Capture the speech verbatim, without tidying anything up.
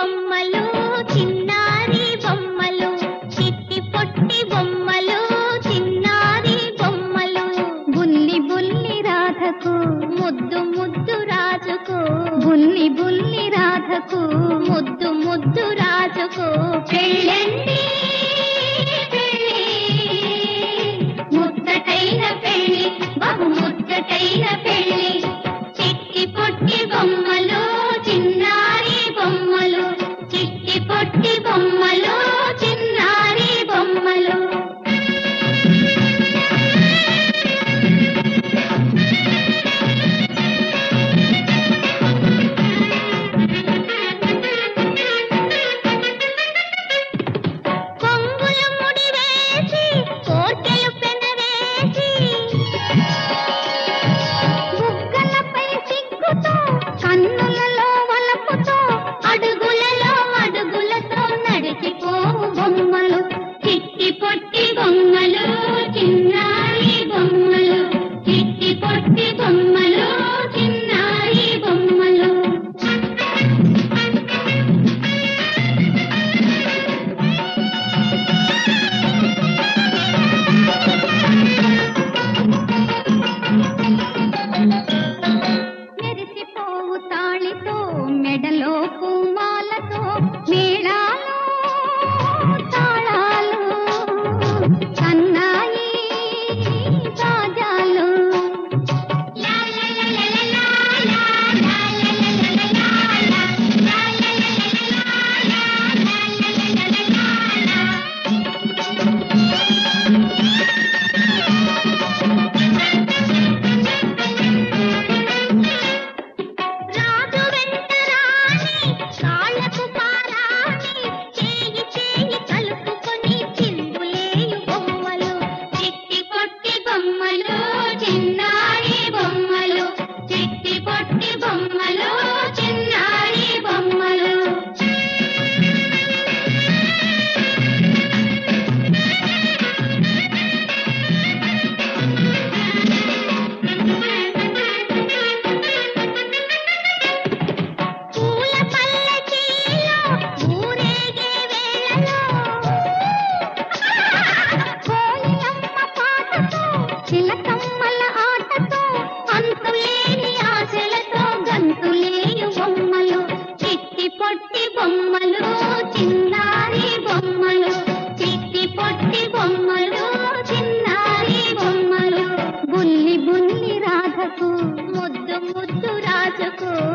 బొమ్మలు చిన్నారి బొమ్మలు చిట్టి పొట్టి బొమ్మలు చిన్నారి బొమ్మలు బుల్లి బుల్లి రాధకు ముద్దు ముద్దు రాజుకు బుల్లి బుల్లి రాధకు ముద్దు ముద్దు రాజుకు పెళ్ళండి పెళ్ళి ముద్దటైన పెళ్ళి బహు ముద్దటైన పెళ్ళి చిట్టి పొట్టి బొమ్మలు చిన్నారి బొమ్మలు చిట్టి పొట్టి బొమ్మలు చిన్నారి బొమ్మలు కొంగులు ముడి వేసి కోర్కెలు పెనవేసి బుగ్గలపై సిగ్గుతో కన్నులలో వలపుతో అడుగులలో అడుగులతో నడిచిపోవు బొమ్మలు చిట్టి పొట్టి బొమ్మలు చిన్నారి బొమ్మలు చిట్టి పొట్టి బొమ్మలు చిన్నారి బొమ్మలు మెరిసిపోవు తాళితో మెడలో పూమాలతో మేళాలు తాళాలు సన్నాయి కాజాలు రాజు వెంట రాణి కాళ్ళకు పారాణి చేయి చేయి కలుపుకొని చిందులేయు బొమ్మలు చిట్టి పొట్టి బొమ్మలు చిన్నారి బొమ్మలు చిట్టి పొట్టి బొమ్మలు చిన్నారి బొమ్మలు పూల పల్లకీలో ఊరేగే వేళలో కోయిలమ్మ పాటతో చిలకమ్మల ఆటతో అంతులేని ఆశలతో గంతులేయు బొమ్మలు చిట్టి పొట్టి బొమ్మలు చిన్నారి బొమ్మలు చిట్టి పొట్టి బొమ్మలు చిన్నారి బొమ్మలు బుల్లి బుల్లి రాధకు ముద్దు ముద్దు రాజుకు